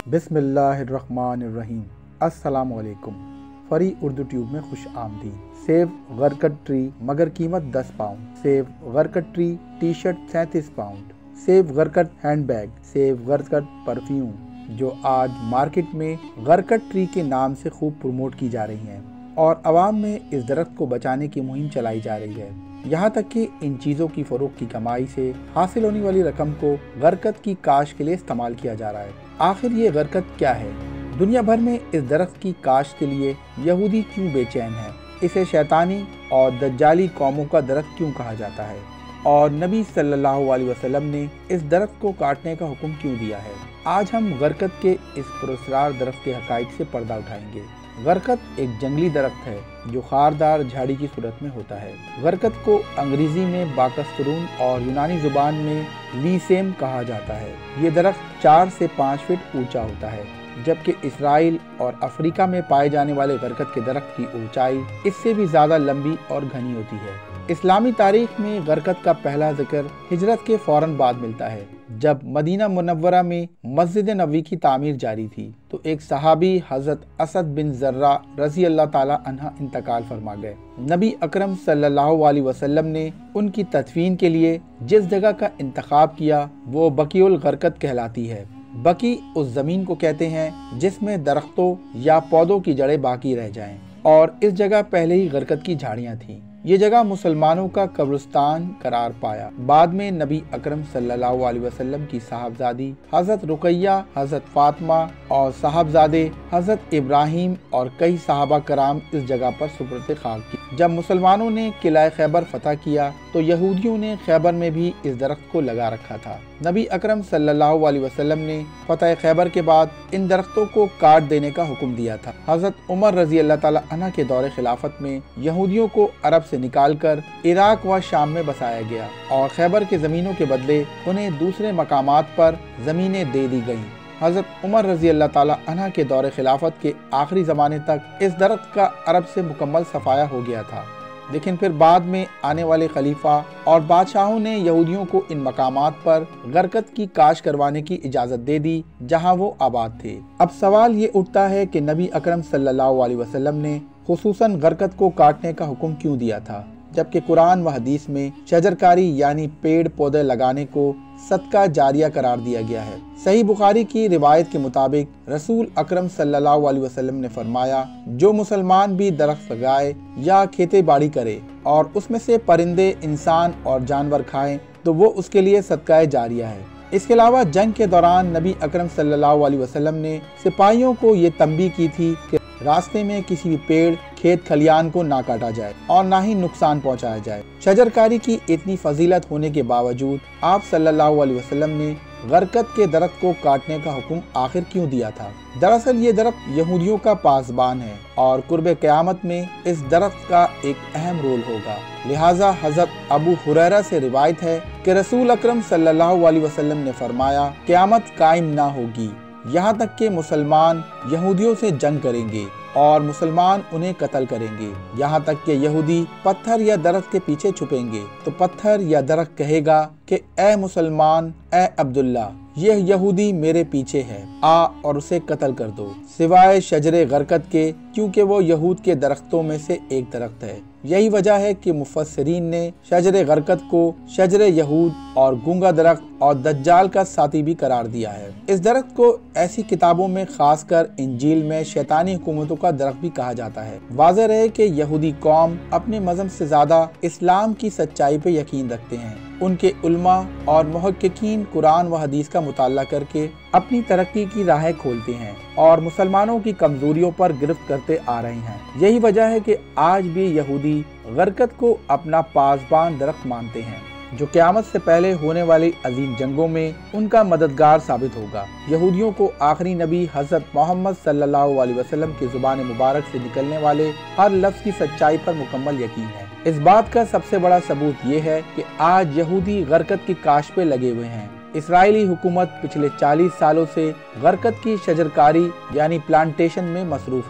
बिस्मिल्लाहिर्रहमानिर्रहीम। अस्सलामुअलैकुम। फरी उर्दू ट्यूब में खुश आमदीद। सेब गरकट ट्री मगर कीमत 10 पाउंड। सेब गरकट ट्री टी शर्ट 37 पाउंड। सेब गरकट हैंडबैग, सेब गरकट परफ्यूम जो आज मार्केट में गरकट ट्री के नाम से खूब प्रमोट की जा रही हैं और आवाम में इस दरख्त को बचाने की मुहिम चलाई जा रही है। यहाँ तक कि इन चीज़ों की फरोख्त की कमाई से हासिल होने वाली रकम को गरकत की काश्त के लिए इस्तेमाल किया जा रहा है। आखिर ये गरकत क्या है? दुनिया भर में इस दरख्त की काश्त के लिए यहूदी क्यों बेचैन है? इसे शैतानी और दज्जाली कौमों का दरख्त क्यों कहा जाता है? और नबी सल्लल्लाहु अलैहि वसल्लम ने इस दरख्त को काटने का हुक्म क्यों दिया है? आज हम गरकत के इस पुरस्कार दरख्त के हकाइक से पर्दा उठाएंगे। गरकत एक जंगली दरख्त है जो खारदार झाड़ी की सूरत में होता है। गरकत को अंग्रेजी में बाकस्तरून और यूनानी जुबान में लीसेम कहा जाता है। ये दरख्त 4 से 5 फीट ऊंचा होता है, जबकि इसराइल और अफ्रीका में पाए जाने वाले गरकत के दरख्त की ऊंचाई इससे भी ज्यादा लंबी और घनी होती है। इस्लामी तारीख में गरकत का पहला जिक्र हिजरत के फौरन बाद मिलता है, जब मदीना मुनव्वरा में मस्जिद नबवी की तामीर जारी थी तो एक सहाबी हजरत असद बिन जर्रा रजी अल्लाह ताला अन्हा इंतकाल फरमा गए। नबी अकरम सल्लल्लाहु अलैहि वसल्लम ने उनकी तदफीन के लिए जिस जगह का इंतखाब किया वो बकीउल गरकत कहलाती है। बकी उस जमीन को कहते हैं जिसमें दरख्तों या पौधों की जड़ें बाकी रह जाएं, और इस जगह पहले ही गरकत की झाड़ियाँ थीं। ये जगह मुसलमानों का कब्रिस्तान करार पाया। बाद में नबी अकरम सल्लल्लाहु अलैहि वसल्लम की साहबजादी हजरत रुकैया, हजरत फातिमा और साहबजादे हजरत इब्राहिम और कई सहाबा कराम इस जगह पर सुपुर्द खाक की। जब मुसलमानों ने किला खैबर फतह किया तो यहूदियों ने खैबर में भी इस दरख्त को लगा रखा था। नबी अकरम सल्लल्लाहु अलैहि वसल्लम ने फतह खैबर के बाद इन दरख्तों को काट देने का हुक्म दिया था। हजरत उमर रजी अल्लाह ताला अन्हा के दौरे खिलाफत में यहूदियों को अरब से निकालकर इराक व शाम में बसाया गया और खैबर के जमीनों के बदले उन्हें दूसरे मकामात पर जमीनें दे दी गईं। हजरत उमर रजी अल्लाह ताला अन्हा के दौरे खिलाफत के आखिरी ज़माने तक इस दरख्त का अरब से मुकम्मल सफाया हो गया था, लेकिन फिर बाद में आने वाले खलीफा और बादशाहों ने यहूदियों को इन मकामात पर गरकत की काश्त करवाने की इजाज़त दे दी जहां वो आबाद थे। अब सवाल ये उठता है कि नबी अकरम सल्लल्लाहु अलैहि वसल्लम ने खुसूसन गरकत को काटने का हुक्म क्यों दिया था, जबकि कुरान व हदीस में शजरकारी यानी पेड़ पौधे लगाने को सदका जारिया करार दिया गया है। सही बुखारी की रिवायत के मुताबिक रसूल अकरम सल्लल्लाहु अलैहि वसल्लम ने फरमाया, जो मुसलमान भी दरख्त लगाए या खेती बाड़ी करे और उसमें से परिंदे, इंसान और जानवर खाएं तो वो उसके लिए सदका जारिया है। इसके अलावा जंग के दौरान नबी अकरम सल्लल्लाहु अलैहि वसल्लम ने सिपाहियों को ये तंबीह की थी कि रास्ते में किसी भी पेड़, खेत खलियान को ना काटा जाए और ना ही नुकसान पहुंचाया जाए। शजरकारी की इतनी फजीलत होने के बावजूद आप सल्लल्लाहु अलैहि वसल्लम ने गरकत के दरख्त को काटने का हुक्म आखिर क्यों दिया था? दरअसल ये दरख्त यहूदियों का पासबान है और कुर्बे क़यामत में इस दरख्त का एक अहम रोल होगा। लिहाजा हजरत अबू हुरैरा से रिवायत है कि रसूल अकरम सल्लल्लाहु अलैहि वसल्लम ने फरमाया, क़यामत कायम ना होगी यहाँ तक कि मुसलमान यहूदियों से जंग करेंगे और मुसलमान उन्हें कत्ल करेंगे। यहाँ तक कि यहूदी पत्थर या दरख्त के पीछे छुपेंगे तो पत्थर या दरख्त कहेगा कि ए मुसलमान, ए अब्दुल्ला, यह यहूदी मेरे पीछे है, आ और उसे कत्ल कर दो, सिवाय शजरे गरकत के, क्योंकि वो यहूद के दरख्तों में से एक दरख्त है। यही वजह है कि मुफस्सिरीन ने शजरे गरकत को शजरे यहूद और गूंगा दरख्त और दज्जाल का साथी भी करार दिया है। इस दरख्त को ऐसी किताबों में खासकर इंजील में शैतानी हुकूमतों का दरख्त भी कहा जाता है। वाज़ेह रहे कि यहूदी कौम अपने मज़हब से ज्यादा इस्लाम की सच्चाई पे यकीन रखते हैं। उनके उल्मा और मुहक्किकीन कुरान व हदीस का मुताला करके अपनी तरक्की की राहें खोलते हैं और मुसलमानों की कमजोरियों पर गिरफ्त करते आ रहे हैं। यही वजह है कि आज भी यहूदी गरकत को अपना पासबान दरख्त मानते हैं, जो क़यामत से पहले होने वाली अजीम जंगों में उनका मददगार साबित होगा। यहूदियों को आखिरी नबी हज़रत मोहम्मद सल्लल्लाहु अलैहि वसल्लम की ज़ुबान मुबारक से निकलने वाले हर लफ्ज़ की सच्चाई पर मुकम्मल यकीन है। इस बात का सबसे बड़ा सबूत ये है कि आज यहूदी गरकत की काश्त पे लगे हुए हैं। इसराइली हुकूमत पिछले 40 सालों से गरकत की शजरकारी यानी प्लांटेशन में मसरूफ हैं।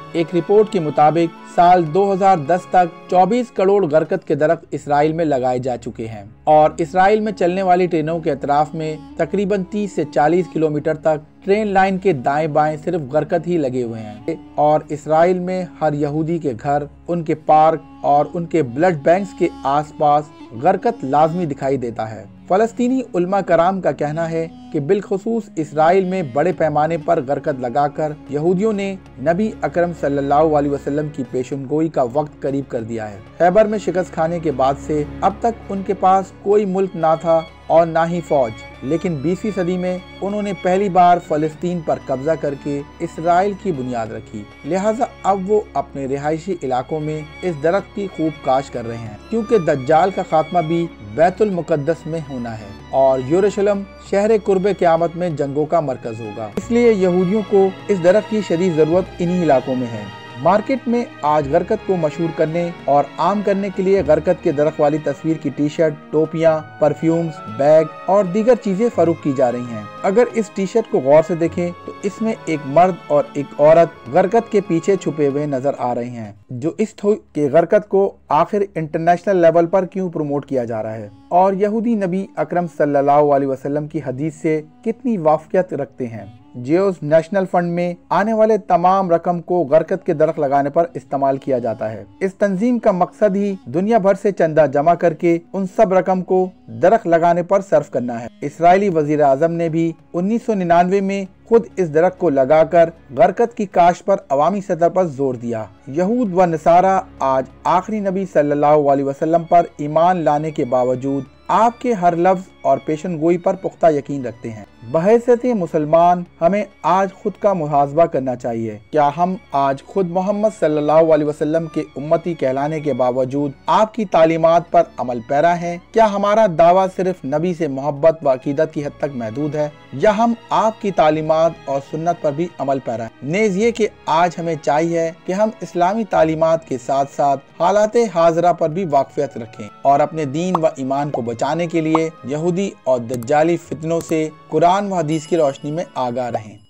एक रिपोर्ट के मुताबिक साल 2010 तक 24 करोड़ गरकत के दरख्त इसराइल में लगाए जा चुके हैं और इसराइल में चलने वाली ट्रेनों के अतराफ में तकरीबन 30 से 40 किलोमीटर तक ट्रेन लाइन के दाएं बाएं सिर्फ गरकत ही लगे हुए हैं और इसराइल में हर यहूदी के घर, उनके पार्क और उनके ब्लड बैंक्स के आसपास गरकत लाजमी दिखाई देता है। फलस्तीनी उलमा कराम का कहना है कि बिलखुसूस इसराइल में बड़े पैमाने पर गरकत लगाकर यहूदियों ने नबी अकरम सल्लल्लाहु अलैहि वसल्लम की पेशनगोई का वक्त करीब कर दिया है। खैबर में शिकस्त खाने के बाद से अब तक उनके पास कोई मुल्क ना था और ना ही फौज, लेकिन 20वीं सदी में उन्होंने पहली बार फलस्तीन पर कब्जा करके इसराइल की बुनियाद रखी। लिहाजा अब वो अपने रिहायशी इलाकों में इस दरख्त की खूब काश कर रहे हैं, क्योंकि दज्जाल का खात्मा भी बैतुल मुकद्दस में होना है और यरूशलेम शहर कुर्बे क़यामत में जंगों का मरकज होगा। इसलिए यहूदियों को इस दरख्त की शदीद जरूरत इन्हीं इलाकों में है। मार्केट में आज गरकत को मशहूर करने और आम करने के लिए गरकत के दरख्त वाली तस्वीर की टी शर्ट, टोपियां, परफ्यूम्स, बैग और दीगर चीजें फरोख्त की जा रही हैं। अगर इस टी शर्ट को गौर से देखें तो इसमें एक मर्द और एक औरत गरकत के पीछे छुपे हुए नजर आ रहे हैं। जो इस के गरकत को आखिर इंटरनेशनल लेवल पर क्यों प्रमोट किया जा रहा है और यहूदी नबी अकरम सल्लल्लाहु अलैहि वसल्लम की हदीस से कितनी वाफियत रखते हैं। जियोस नेशनल फंड में आने वाले तमाम रकम को गरकत के दरख्त लगाने पर इस्तेमाल किया जाता है। इस तंजीम का मकसद ही दुनिया भर से चंदा जमा करके उन सब रकम को दरख्त लगाने पर सर्फ करना है। इसराइली वजीर आजम ने भी 1999 में खुद इस दरख्त को लगाकर गरकत की काश्त पर अवामी सतह पर जोर दिया। यहूद व नसारा आज आखिरी नबी सल्लल्लाहु अलैहि वसल्लम पर ईमान लाने के बावजूद आपके हर लफ्ज और पेशन गोई पर पुख्ता यकीन रखते हैं। बहैसियत मुसलमान हमें आज खुद का मुहासबा करना चाहिए। क्या हम आज खुद मोहम्मद सल्लल्लाहु अलैहि वसल्लम के उम्मती कहलाने के बावजूद आपकी तालीमात पर अमल पैरा हैं? क्या हमारा दावा सिर्फ नबी से मोहब्बत व अकीदत की हद तक महदूद है या हम आपकी तालीमात और सुन्नत पर भी अमल पैरा हैं? नेज़ ये कि आज हमें चाहिए कि हम इस्लामी तालीमात के साथ साथ हालाते हाजरा पर भी वाकफियत रखें और अपने दीन व ईमान को बचाने के लिए यहूदी और दज्जाली फितनों से कुरान व हदीस की रोशनी में आगाह रहें।